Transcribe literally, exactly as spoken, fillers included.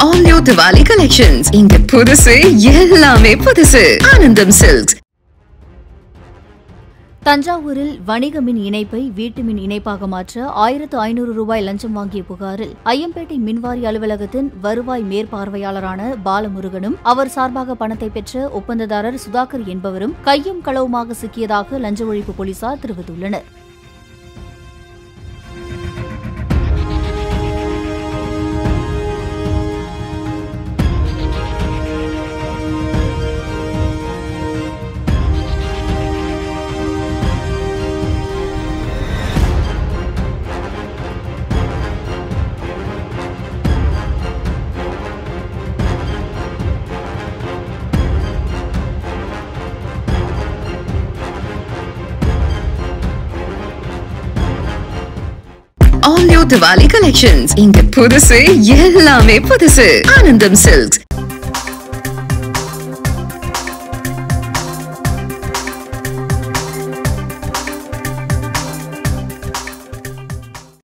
All new Diwali collections. இங்க புதுசு எல்லாமே புதுசு. ஆனந்தம் சில்க்ஸ். தஞ்சாவூரில் வணிக மின் இணைப்பை வீட்டு மின் இணைப்பாக மாற்ற ஆயிரத்து ஐநூறு ரூபாய் லஞ்சம் வாங்கிய புகாரில் ஐயம்பேட்டை மின்வாரிய அலுவலகத்தின் வருவாய் மேற்பார்வையாளரான பாலமுருகனும் அவர் சார்பாக பணத்தை பெற்ற ஒப்பந்ததாரர் சுதாகர் என்பவரும் கையும் களவுமாக சிக்கியதாக லஞ்ச ஒழிப்பு போலீசார் தெரிவித்துள்ளனர். All new Diwali collections. இங்க புதுசு எல்லாமே புதுசு. ஆனந்தம் சில்க்ஸ்.